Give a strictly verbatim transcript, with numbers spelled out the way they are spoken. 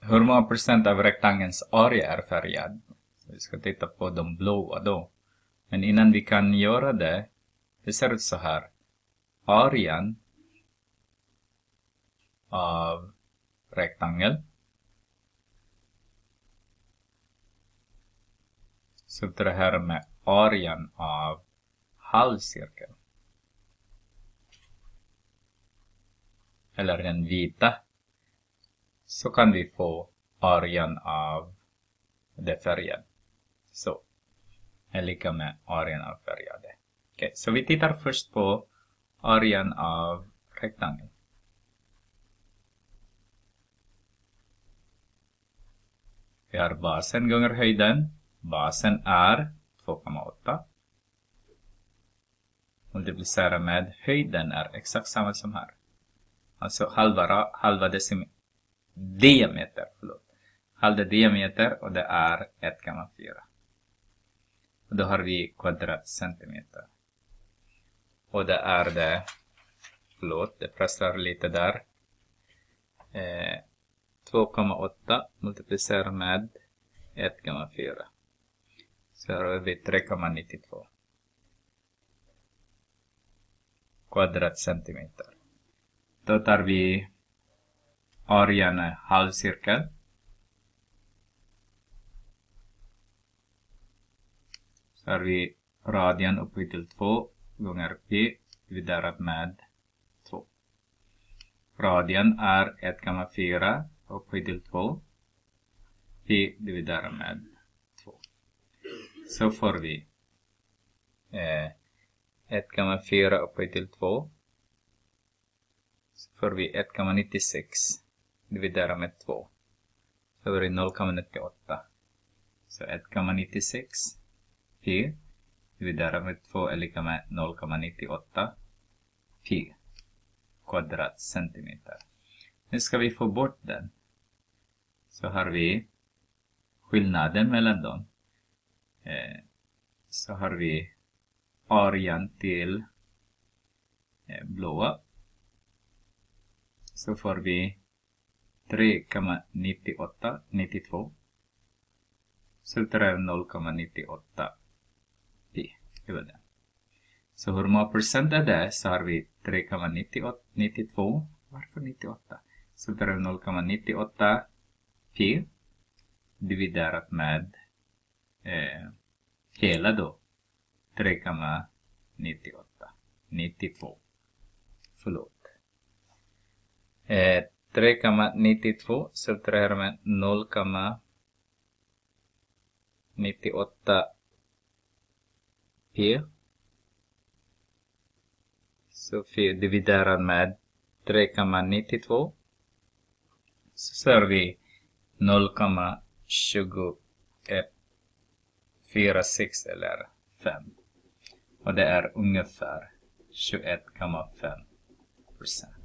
hur många procent av rektangelns area är färgad? Så vi ska titta på de blåa då. Men innan vi kan göra det, det ser ut så här. Arean av rektangel subtraherar med arean av halvcirkel. Eller den vita. Så kan vi få arean av det färgade. Så är lika med arean av färgade. Okej, så vi tittar först på arean av rektangel. Vi har basen gånger höjden. Basen är två komma åtta. Multiplicera med höjden är exakt samma som här. Alltså halva, halva decim, diameter. Förlåt. Halva diameter och det är ett komma fyra. Och då har vi kvadratcentimeter. Och det är det, förlåt, det pressar lite där. Eh, två komma åtta multiplicerar med ett komma fyra. Så här har vi tre komma nittiotvå kvadratcentimeter. Då tar vi arean halvcirkel. Så har vi radian upphöjt till två gånger p dividerat med två. Radian är ett komma fyra upphöjt till två. P dividerat med två. Så får vi eh, ett komma fyra upphöjt till två. Så får vi ett komma nittiosex dividerat med två. Så får vi noll komma nittioåtta. Så ett komma nittiosex p dividerat med två är lika med noll komma nittioåtta p kvadratcentimeter. Nu ska vi få bort den. Så har vi skillnaden mellan dem. Eh, så har vi arean till eh, blåa. Så får vi tre komma nittioåtta nittiotvå. Subtraherar noll komma nittioåtta p över den. Så hur många procent är det? Så har vi tre komma nittiotvå. Varför nittioåtta? Subtraherar noll komma nittioåtta p dividerat med eh, hela då tre komma nittioåtta nittiotvå. Förlåt. Eh, tre komma nittiotvå subtraherar med noll komma nittioåtta p. Så vi dividerar med tre komma nittiotvå. Så ser vi noll komma tjugoett fyra sex eller fem. Och det är ungefär tjugoett komma fem procent.